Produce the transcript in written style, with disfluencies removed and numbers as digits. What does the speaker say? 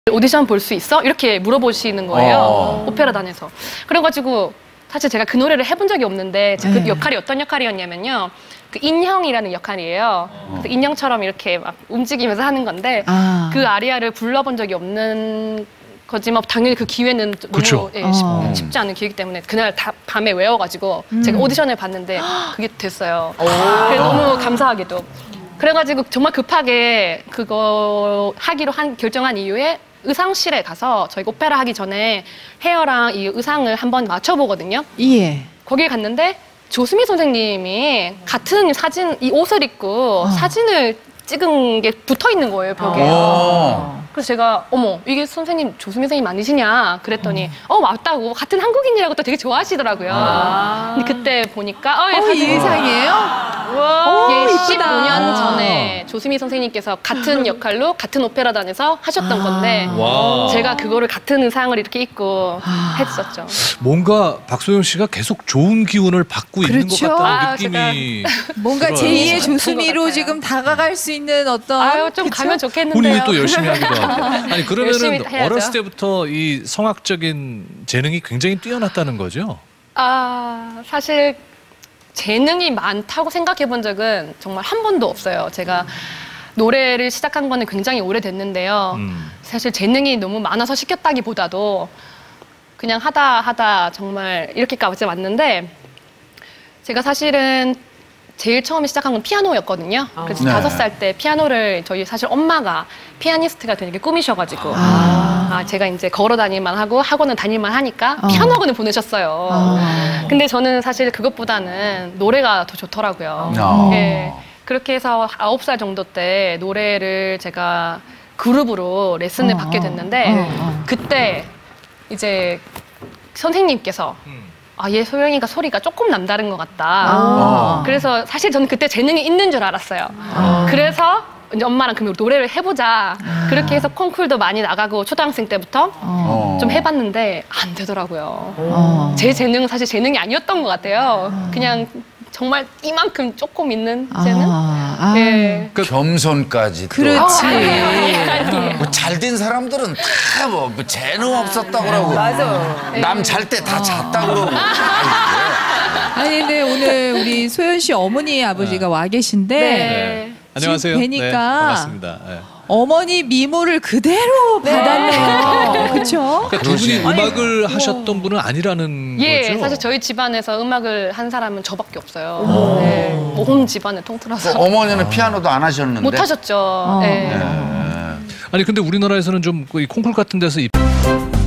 오디션 볼 수 있어? 이렇게 물어보시는 거예요. 오페라단에서. 그래가지고 사실 제가 그 노래를 해본 적이 없는데 그 역할이 어떤 역할이었냐면요. 그 인형이라는 역할이에요. 그래서 인형처럼 이렇게 막 움직이면서 하는 건데 그 아리아를 불러본 적이 없는 거지만 당연히 그 기회는 너무 쉽지 않은 기회이기 때문에 그날 밤에 외워가지고 제가 오디션을 봤는데 그게 됐어요. 그래서 너무 감사하게도. 그래가지고 정말 급하게 그거 하기로 결정한 이후에 의상실에 가서 저희가 오페라 하기 전에 헤어랑 이 의상을 한번 맞춰보거든요. 예. 거기에 갔는데 조수미 선생님이 같은 사진, 이 옷을 입고 사진을 찍은 게 붙어 있는 거예요, 벽에. 그래서 제가 어머 이게 선생님 조수미 선생님 아니시냐 그랬더니 맞다고 같은 한국인이라고 또 되게 좋아하시더라고요. 근데 그때 보니까 이 의상이에요? 예, 15년 전에 조수미 선생님께서 같은 역할로 같은 오페라단에서 하셨던 건데 제가 그거를 같은 의상을 이렇게 입고 했었죠. 뭔가 박소영 씨가 계속 좋은 기운을 받고 있는 것 같다는 느낌이 뭔가 들어요. 제2의 조수미로 지금 다가갈 수 있는 어떤 좀 가면 좋겠는데요. 본인이 또 열심히 하기도 하고. 아니 그러면은 해야죠. 어렸을 때부터 이 성악적인 재능이 굉장히 뛰어났다는 거죠? 사실 재능이 많다고 생각해 본 적은 정말 한 번도 없어요. 제가 노래를 시작한 거는 굉장히 오래됐는데요. 사실 재능이 너무 많아서 시켰다기보다도 그냥 하다 정말 이렇게까지 왔는데 제가 사실은 제일 처음에 시작한 건 피아노였거든요. 그래서 5살 때 피아노를 저희 사실 엄마가 피아니스트가 되게 꿈이셔가지고 제가 이제 걸어 다닐만 하고 학원은 다닐만 하니까 피아노 학원을 보내셨어요. 근데 저는 사실 그것보다는 노래가 더 좋더라고요. 예, 그렇게 해서 9살 정도 때 노래를 제가 그룹으로 레슨을 받게 됐는데 그때 이제 선생님께서 얘 소영이가 소리가 조금 남다른 것 같다. 그래서 사실 저는 그때 재능이 있는 줄 알았어요. 그래서 이제 엄마랑 그럼 노래를 해보자. 그렇게 해서 콩쿨도 많이 나가고 초등학생 때부터 좀 해봤는데 안 되더라고요. 제 재능은 사실 재능이 아니었던 것 같아요. 그냥 정말 이만큼 조금 있는 재능? 예. 겸손까지. 그렇지. 뭐 잘된 사람들은 다 뭐 재능 없었다고 그러고 남 잘 때 다 잤다고 그러고. 아니 근데 오늘 우리 소연 씨 어머니 아버지가 와 계신데 안녕하세요. 지금 뵈니까 반갑습니다. 어머니 미모를 그대로 받았네요. 그렇죠? 그러니까 두 분이 음악을 하셨던 분은 아니라는 거죠? 사실 저희 집안에서 음악을 한 사람은 저밖에 없어요. 온 집안을 통틀어서. 어머니는 피아노도 안 하셨는데. 못 하셨죠. 아니 근데 우리나라에서는 좀 이 콩쿨 같은 데서